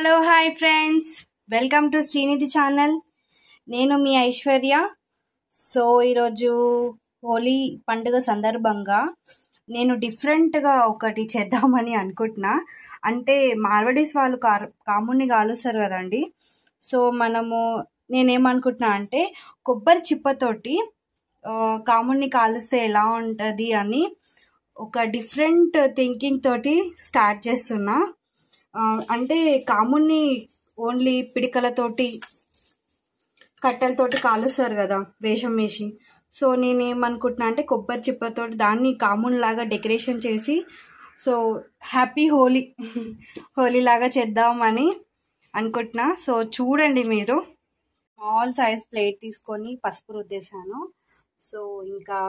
Hello hi friends, welcome to Srinidhi channel. నేను మీ Aishwarya. So ఈరోజు హోలీ పండుగ సందర్భంగా నేను డిఫరెంట్గా ఒకటి చేద్దామని అనుకుంటున్నా. అంటే మార్వడీస్ వాళ్ళు కాముని కాలుస్తారు కదండి. సో నేనేమనుకుంటున్నా అంటే కొబ్బరి చిప్పతోటి కాముని కాలుస్తే ఎలా ఉంటుంది అని ఒక డిఫరెంట్ థింకింగ్ తోటి స్టార్ట్ చేస్తున్నా. అంటే కాముని ఓన్లీ పిడికలతోటి కట్టెలతోటి కాలుస్తారు కదా వేషం వేసి. సో నేనేమనుకుంటున్నా అంటే కొబ్బరి చిప్పతోటి దాన్ని కాముని లాగా డెకరేషన్ చేసి సో హ్యాపీ హోలీ లాగా చేద్దామని అనుకుంటున్నా. సో చూడండి, మీరు స్మాల్ సైజ్ ప్లేట్ తీసుకొని పసుపు రుద్దేశాను. సో ఇంకా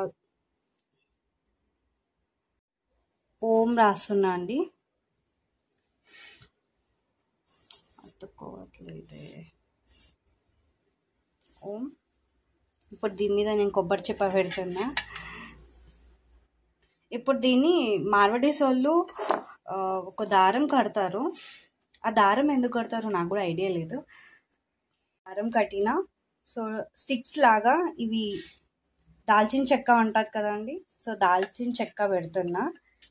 ఓం రాస్తున్నా అండి. అతుక్కోవట్లేదే ఓం. ఇప్పుడు దీని మీద నేను కొబ్బరి చిప్ప పెడుతున్నా. ఇప్పుడు దీన్ని మార్వడీస్ వాళ్ళు ఒక దారం కడతారు. ఆ దారం ఎందుకు కడతారో నాకు కూడా ఐడియా లేదు. దారం కట్టిన సో స్టిక్స్ లాగా ఇవి దాల్చిన చెక్క ఉంటుంది కదండి. సో దాల్చిన చెక్క పెడుతున్నా.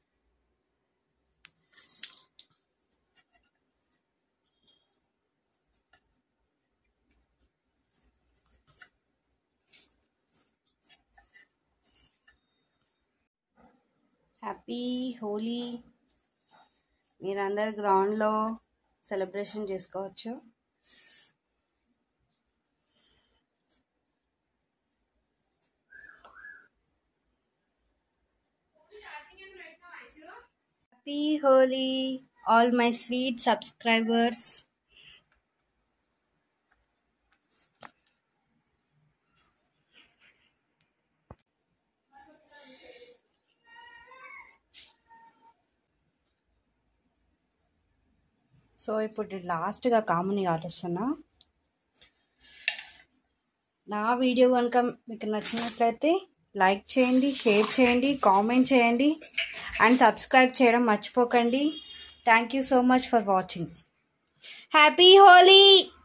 హ్యాపీ హోలీ. మీరందరు గ్రౌండ్లో సెలబ్రేషన్ చేసుకోవచ్చు. Happy Holi all my sweet subscribers. So ఇప్పుడు లాస్ట్గా కాముని కాలుస్తున్నా. నా వీడియో కనుక మీకు నచ్చినట్లయితే లైక్ చేయండి, షేర్ చేయండి, కామెంట్ చేయండి అండ్ సబ్స్క్రైబ్ చేయడం మర్చిపోకండి. Thank you so much for watching. Happy Holi.